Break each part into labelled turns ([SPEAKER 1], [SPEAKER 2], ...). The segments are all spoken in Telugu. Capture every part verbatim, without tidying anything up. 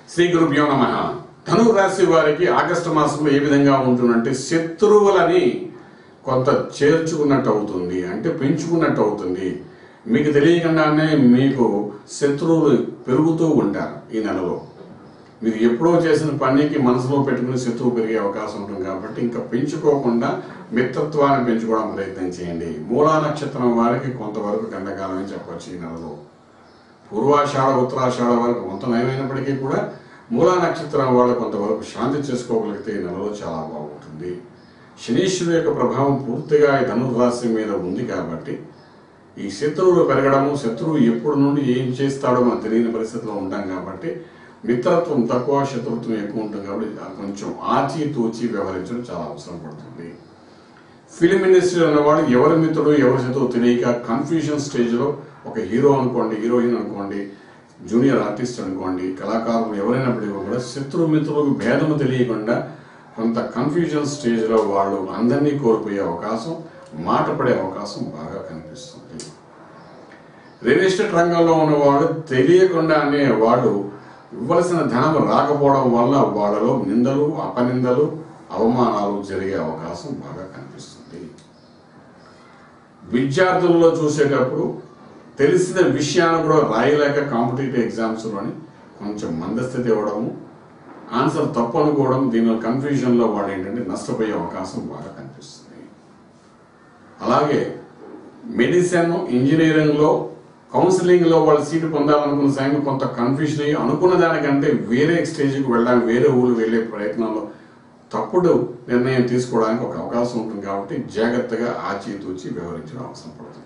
[SPEAKER 1] శ్రీ గురుభ్యో నమః. ధనుర్ రాశి వారికి ఆగస్టు మాసంలో ఏ విధంగా ఉంటుందంటే శత్రువులని కొంత చేర్చుకున్నట్టు అవుతుంది, అంటే పెంచుకున్నట్టు అవుతుంది. మీకు తెలియకుండానే మీకు శత్రువులు పెరుగుతూ ఉంటారు. ఈ నెలలో మీరు ఎప్పుడో చేసిన పనికి మనసులో పెట్టుకుని శత్రువు పెరిగే అవకాశం ఉంటుంది. కాబట్టి ఇంకా పెంచుకోకుండా మిత్రత్వాన్ని పెంచుకోవడం ప్రయత్నం చేయండి. మూలా నక్షత్రం వారికి కొంతవరకు గండకాలమే చెప్పవచ్చు. ఈ నెలలో పూర్వాషాఢ ఉత్తరాషాఢ వరకు కొంత నయమైనప్పటికీ కూడా మూలా నక్షత్రం వాళ్ళు కొంతవరకు శాంతి చేసుకోగలిగితే ఈ నెలలో చాలా బాగుంటుంది. శనీశ్వరు యొక్క ప్రభావం పూర్తిగా ఈ ధనుర్రాశి మీద ఉంది. కాబట్టి ఈ శత్రువులు పెరగడము, శత్రువు ఎప్పుడు నుండి ఏం చేస్తాడో మనకు తెలియని పరిస్థితిలో ఉంటాం. కాబట్టి మిత్రత్వం తక్కువ, శత్రుత్వం ఎక్కువ ఉంటుంది. కాబట్టి కొంచెం ఆచి తూచి వ్యవహరించడం చాలా అవసరం పడుతుంది. ఫిలిం ఇండస్ట్రీ ఉన్నవాడు ఎవరి మిత్రుడు ఎవరి శత్రువు తెలియక కన్ఫ్యూజన్ స్టేజ్లో ఒక హీరో అనుకోండి, హీరోయిన్ అనుకోండి, జూనియర్ ఆర్టిస్ట్ అనుకోండి, కళాకారులు ఎవరైనప్పటికీ కూడా శత్రు మిత్రులకు భేదము తెలియకుండా కొంత కన్ఫ్యూజన్ స్టేజ్లో వాళ్ళు అందరినీ కోల్పోయే అవకాశం, మాట పడే అవకాశం బాగా కనిపిస్తుంది. రియల్ ఎస్టేట్ రంగంలో ఉన్నవాడు తెలియకుండానే వాళ్ళు ఇవ్వాల్సిన ధనం రాకపోవడం వల్ల వాళ్ళలో నిందలు, అపనిందలు, అవమానాలు జరిగే అవకాశం బాగా కనిపిస్తుంది. విద్యార్థుల్లో చూసేటప్పుడు తెలిసిన విషయాన్ని కూడా రాయలేక కాంపిటేటివ్ ఎగ్జామ్స్లోని కొంచెం మందస్థితి ఇవ్వడము, ఆన్సర్ తప్పు అనుకోవడం, దీనిలో కన్ఫ్యూజన్లో వాడు ఏంటంటే నష్టపోయే అవకాశం బాగా కనిపిస్తుంది. అలాగే మెడిసిన్, ఇంజనీరింగ్లో, కౌన్సిలింగ్లో వాళ్ళు సీటు పొందాలనుకున్న సమయంలో కొంత కన్ఫ్యూజన్ అయ్యి అనుకున్న దానికంటే వేరే స్టేజ్కి వెళ్ళడానికి, వేరే ఊరు వెళ్ళే ప్రయత్నంలో తప్పుడు నిర్ణయం తీసుకోవడానికి ఒక అవకాశం ఉంటుంది. కాబట్టి జాగ్రత్తగా ఆచితూచి వ్యవహరించడం అవసరం పడుతుంది.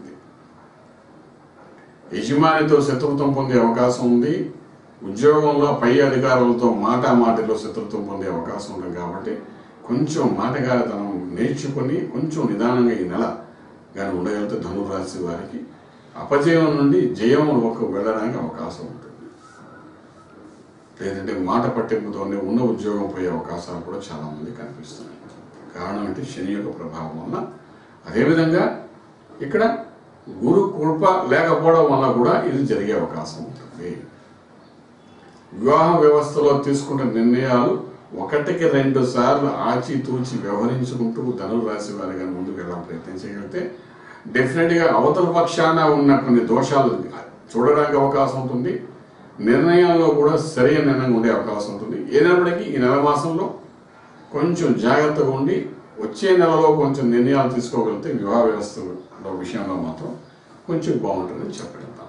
[SPEAKER 1] యజమానితో శత్రుత్వం పొందే అవకాశం ఉంది. ఉద్యోగంలో పై అధికారులతో మాటా మాటలో శత్రుత్వం పొందే అవకాశం ఉంటుంది. కాబట్టి కొంచెం మాటగారితనం నేర్చుకుని కొంచెం నిదానంగా ఈ నెల కానీ ఉండగలిగితే ధనుర్రాశి వారికి అపజయం నుండి జయంలోకి వెళ్ళడానికి అవకాశం ఉంటుంది. లేదంటే మాట పట్టింపుతోనే ఉన్న ఉద్యోగం పోయే అవకాశాలు కూడా చాలా మంది కనిపిస్తున్నాయి. కారణం ఏంటి? శని యొక్క ప్రభావం వల్ల. అదేవిధంగా ఇక్కడ గురు కృప లేకపోవడం వల్ల కూడా ఇది జరిగే అవకాశం ఉంటుంది. వివాహ వ్యవస్థలో తీసుకున్న నిర్ణయాలు ఒకటికి రెండు సార్లు ఆచితూచి వ్యవహరించుకుంటూ ధనుర్రాశి వారిగా ముందుకు వెళ్ళడం ప్రయత్నం చేయగలిగితే డెఫినెట్గా అవతల పక్షాన ఉన్న కొన్ని దోషాలు చూడడానికి అవకాశం ఉంటుంది. నిర్ణయాల్లో కూడా సరైన నిర్ణయం ఉండే అవకాశం ఉంటుంది. ఏదైనప్పటికీ ఈ నెల మాసంలో కొంచెం జాగ్రత్తగా ఉండి వచ్చే నెలలో కొంచెం నిర్ణయాలు తీసుకోగలిగితే వివాహ వ్యవస్థలో విషయంలో మాత్రం కొంచెం బాగుంటుందని చెప్పగలుగుతాం.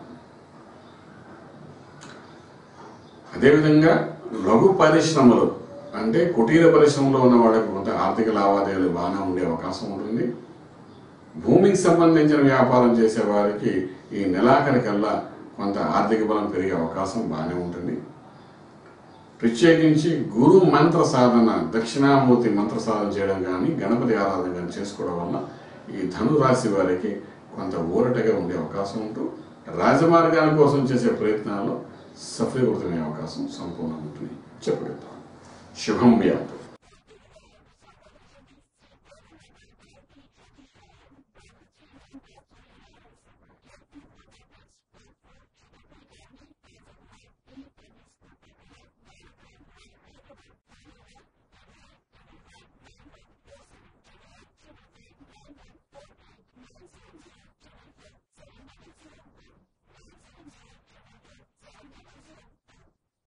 [SPEAKER 1] అదేవిధంగా లఘు పరిశ్రమలు అంటే కుటీర పరిశ్రమలో ఉన్న వాళ్ళకి కొంత ఆర్థిక లావాదేవీలు బాగానే ఉండే అవకాశం ఉంటుంది. భూమికి సంబంధించిన వ్యాపారం చేసే వారికి ఈ నెలాఖరికల్లా కొంత ఆర్థిక బలం పెరిగే అవకాశం బాగానే ఉంటుంది. ప్రత్యేకించి గురు మంత్ర సాధన, దక్షిణామూర్తి మంత్ర సాధన చేయడం కానీ, గణపతి ఆరాధన కానీ చేసుకోవడం వల్ల ఈ ధనురాశి వారికి కొంత ఊరటగా ఉండే అవకాశం ఉంటూ రాజమార్గాల కోసం చేసే ప్రయత్నాల్లో సఫలీకృతమయ్యే అవకాశం సంపూర్ణంగా ఉంటుంది చెప్పగలుగుతాం. శుభం వ్యాప్తం.